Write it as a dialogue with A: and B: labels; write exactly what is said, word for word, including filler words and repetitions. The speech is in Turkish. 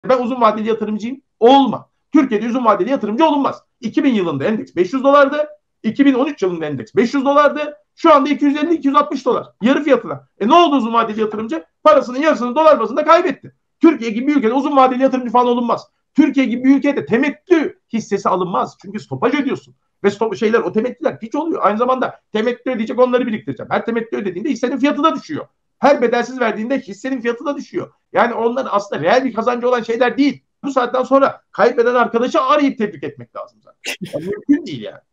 A: Ben uzun vadeli yatırımcıyım. Olma. Türkiye'de uzun vadeli yatırımcı olunmaz. iki bin yılında endeks beş yüz dolardı. iki bin on üç yılında endeks beş yüz dolardı. Şu anda iki yüz elli iki yüz altmış dolar. Yarı fiyatına. E ne oldu uzun vadeli yatırımcı? Parasının yarısını dolar bazında kaybetti. Türkiye gibi bir ülkede uzun vadeli yatırımcı falan olunmaz. Türkiye gibi bir ülkede temettü hissesi alınmaz. Çünkü stopaj ödüyorsun. Ve stop, şeyler o temettüler hiç oluyor. Aynı zamanda temettü ödeyecek, onları biriktireceğim. Her temettü ödediğinde hissenin fiyatı da düşüyor. Her bedelsiz verdiğinde hissenin fiyatı da düşüyor. Yani onlar aslında reel bir kazancı olan şeyler değil. Bu saatten sonra kaybeden arkadaşı arayıp tebrik etmek lazım zaten. Yani mümkün değil yani.